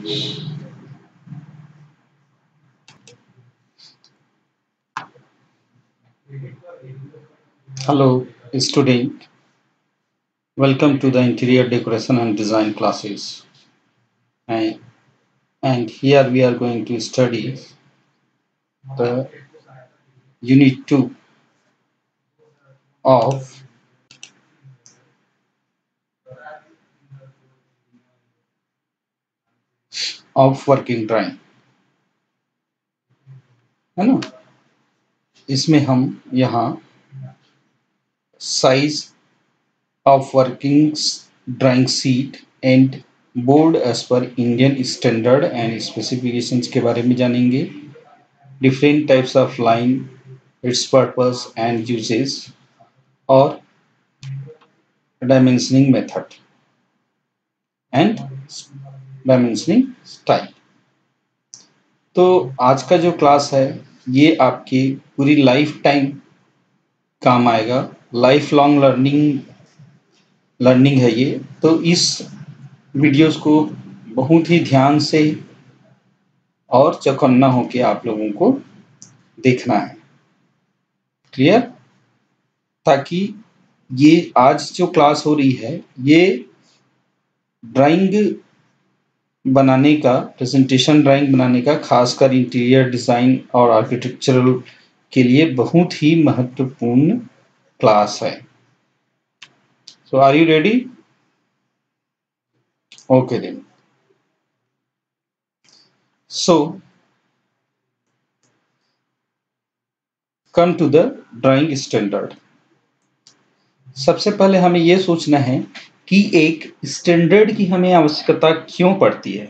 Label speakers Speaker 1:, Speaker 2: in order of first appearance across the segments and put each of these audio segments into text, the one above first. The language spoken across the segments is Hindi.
Speaker 1: Hello, student. Welcome to the interior decoration and design classes. And, and here we are going to study the unit 2 of working drawing, है ना? इसमें हम यहाँ size of working drawing sheet and board as per Indian standard and specifications के बारे में जानेंगे. Different types of line, its purpose and uses, और dimensioning method and dimensioning style. तो आज का जो क्लास है ये आपकी पूरी लाइफ टाइम काम आएगा. लाइफ लॉन्ग लर्निंग है ये. तो इस वीडियोस को बहुत ही ध्यान से और चौकन्ना होके आप लोगों को देखना है. क्लियर? ताकि ये आज जो क्लास हो रही है ये ड्राइंग बनाने का, प्रेजेंटेशन ड्राइंग बनाने का, खासकर इंटीरियर डिजाइन और आर्किटेक्चरल के लिए बहुत ही महत्वपूर्ण क्लास है. So are you ready? Okay then. So come to the drawing standard. सबसे पहले हमें यह सोचना है कि एक स्टैंडर्ड की हमें आवश्यकता क्यों पड़ती है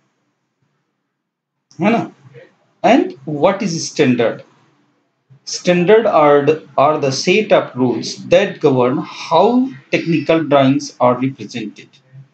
Speaker 1: ना? And what is standard? Standard are the set of rules that govern how technical drawings are represented.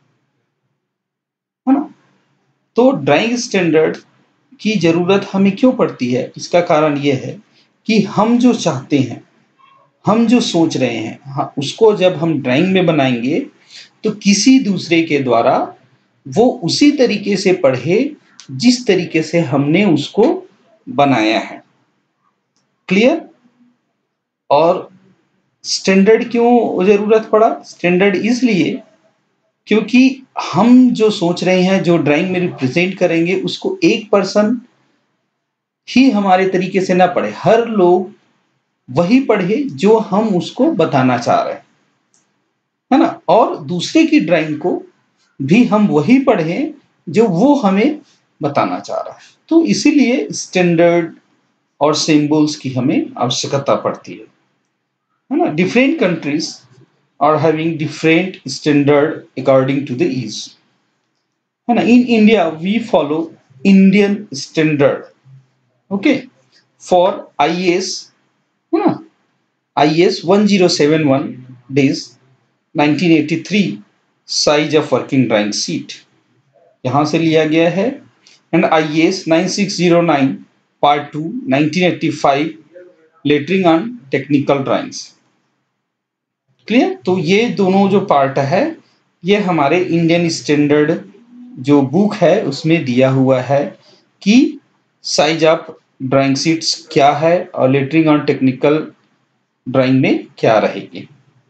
Speaker 1: है ना? तो ड्राइंग स्टैंडर्ड की जरूरत हमें क्यों पड़ती है? इसका कारण यह है कि हम जो चाहते हैं, हम जो सोच रहे हैं, उसको जब हम ड्राइंग में बनाएंगे तो किसी दूसरे के द्वारा वो उसी तरीके से पढ़े जिस तरीके से हमने उसको बनाया है. क्लियर? और स्टैंडर्ड क्यों जरूरत पड़ा? स्टैंडर्ड इसलिए क्योंकि हम जो सोच रहे हैं, जो ड्राइंग में रिप्रेजेंट करेंगे, उसको एक पर्सन ही हमारे तरीके से ना पढ़े. हर लोग वही पढ़े जो हम उसको बताना चाह रहे हैं, है ना? और दूसरे की ड्राइंग को भी हम वही पढ़ें जो वो हमें बताना चाह रहा है. तो इसीलिए स्टैंडर्ड और सिंबल्स की हमें आवश्यकता पड़ती है ना? Different countries are having different standard according to the ease, है ना? In India we follow Indian standard, okay, for IAS, है ना? IAS 1071 days 1983 size of working drawing sheet यहां से लिया गया है. And IAS 9609 part 2 1985 lettering on technical drawings. Clear? तो ये दोनों जो पार्ट है ये हमारे इंडियन स्टैंडर्ड जो बुक है उसमें दिया हुआ है कि साइज ऑफ ड्राइंग सीट्स क्या है और लेटरिंग ऑन टेक्निकल ड्राइंग में क्या रहेगी.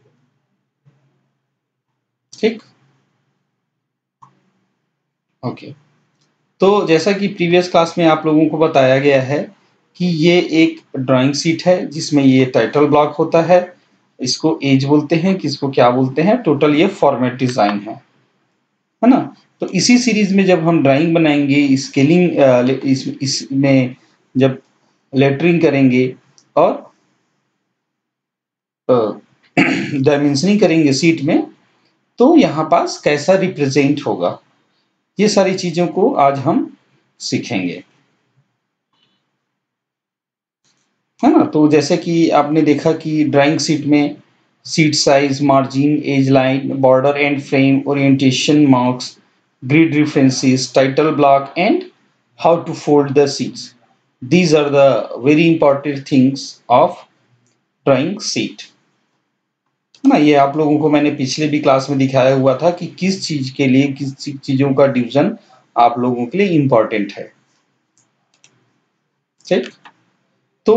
Speaker 1: ठीक, ओके. तो जैसा कि प्रीवियस क्लास में आप लोगों को बताया गया है कि ये एक ड्राइंग सीट है जिसमें ये टाइटल ब्लॉक होता है. इसको एज बोलते हैं, किसको क्या बोलते हैं. टोटल ये फॉर्मेट डिजाइन है ना? तो इसी सीरीज में जब हम ड्राइंग बनाएंगे, स्केलिंग इसमें जब लेटरिंग करेंगे और डायमेंशनिंग करेंगे सीट में, तो यहाँ पास कैसा रिप्रेजेंट होगा, ये सारी चीजों को आज हम सीखेंगे, है ना? तो जैसे कि आपने देखा कि ड्राइंग सीट में sheet size, margin, edge line, border and frame, orientation marks, grid references, title block and how to fold the sheets. These are the very important things of drawing sheet, है ना? ये आप लोगों को मैंने पिछले भी क्लास में दिखाया हुआ था कि किस चीज के लिए किस चीजों का डिवीजन आप लोगों के लिए इंपॉर्टेंट है। ठीक, तो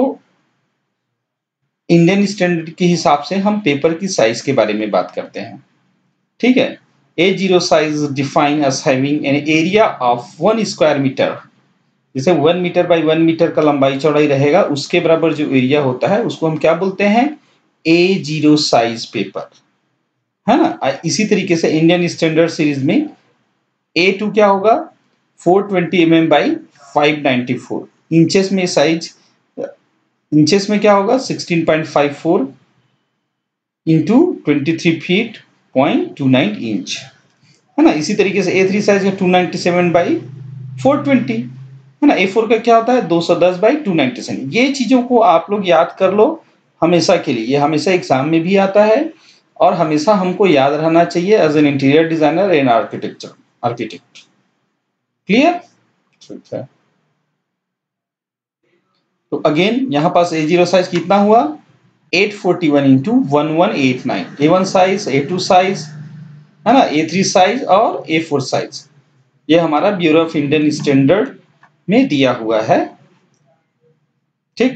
Speaker 1: इंडियन स्टैंडर्ड के हिसाब से हम पेपर की साइज के बारे में बात करते हैं। ठीक है, A0 size define as having an area of 1 square metre. जैसे 1 मीटर बाई 1 मीटर का लंबाई चौड़ाई रहेगा, उसके बराबर जो एरिया होता है उसको हम क्या बोलते हैं, A0 साइज पेपर, है ना। इसी तरीके से इंडियन स्टैंडर्ड सीरीज में A2 क्या होगा, 420 mm बाई 594 इंचेस में साइज, इंचेस में क्या होगा 16.54 इंटू 23 फीट 0.29 इंच, है ना। इसी तरीके से A3 साइज है 297 बाई 420, है ना। A4 का क्या होता है 210 बाई 297। ये चीजों को आप लोग याद कर लो हमेशा के लिए, ये हमेशा एग्जाम में भी आता है और हमेशा हमको याद रहना चाहिए as an interior designer and architect. Clear, ठीक है। तो अगेन यहाँ पास A0 साइज कितना हुआ 841 into 1189, A1 size, A2 size, है ना, A3 साइज और A4 साइज, ये हमारा ब्यूरो ऑफ इंडियन स्टैंडर्ड में दिया हुआ है। ठीक,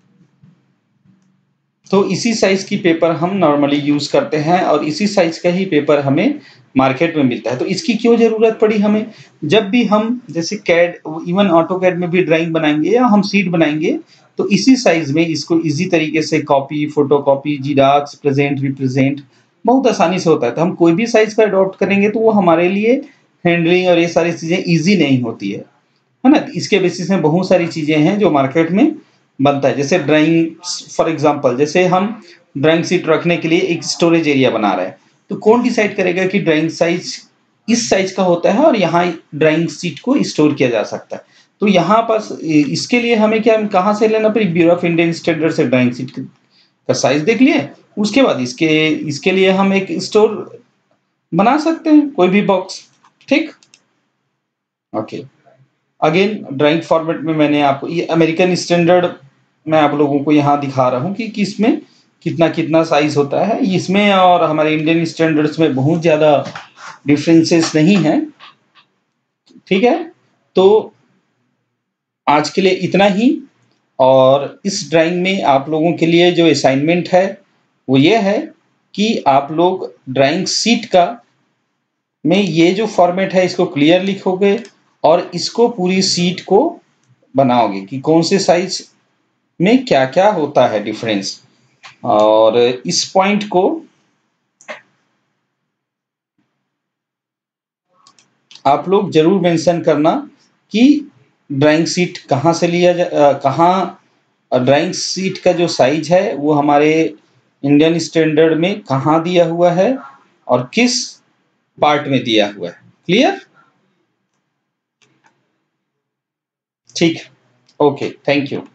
Speaker 1: तो इसी साइज की पेपर हम नॉर्मली यूज करते हैं और इसी साइज का ही पेपर हमें मार्केट में मिलता है। तो इसकी क्यों जरूरत पड़ी हमें, जब भी हम जैसे कैड, इवन ऑटो कैड में भी ड्राइंग बनाएंगे या हम सीट बनाएंगे तो इसी साइज में इसको इजी तरीके से copy, photocopy, xerox, present, represent बहुत आसानी से होता है। तो हम कोई भी साइज का अडॉप्ट करेंगे तो वो हमारे लिए हैंडलिंग और ये सारी चीजें ईजी नहीं होती है ना। इसके बेसिस में बहुत सारी चीजें हैं जो मार्केट में बनता है। जैसे ड्राइंग, फॉर एग्जांपल जैसे हम ड्राइंग शीट रखने के लिए एक स्टोरेज एरिया बना रहे हैं, तो कौन डिसाइड करेगा कि ड्राइंग साइज इस साइज का होता है और यहाँ ड्राइंग शीट को स्टोर किया जा सकता है। तो यहाँ पर इसके लिए हमें क्या, कहाँ से लेना पड़ेगा, ब्यूरो ऑफ इंडियन स्टैंडर्ड से ड्राइंग शीट का साइज देख लिए, उसके बाद इसके इसके लिए हम एक स्टोर बना सकते हैं, कोई भी बॉक्स। ठीक, ओके। अगेन ड्राइंग फॉर्मेट में मैंने आपको ये अमेरिकन स्टैंडर्ड मैं आप लोगों को यहाँ दिखा रहा हूँ कि किसमें कितना कितना साइज होता है। इसमें और हमारे इंडियन स्टैंडर्ड्स में बहुत ज़्यादा डिफरेंसेस नहीं है। ठीक है, तो आज के लिए इतना ही। और इस ड्राइंग में आप लोगों के लिए जो असाइनमेंट है वो ये है कि आप लोग ड्राइंग शीट का में ये जो फॉर्मेट है इसको क्लियर लिखोगे और इसको पूरी सीट को बनाओगे कि कौन से साइज में क्या क्या होता है डिफरेंस। और इस पॉइंट को आप लोग जरूर मेंशन करना कि ड्राइंग शीट कहाँ से लिया कहाँ ड्राइंग शीट का जो साइज है वो हमारे इंडियन स्टैंडर्ड में कहाँ दिया हुआ है और किस पार्ट में दिया हुआ है। क्लियर, ठीक, ओके, थैंक यू।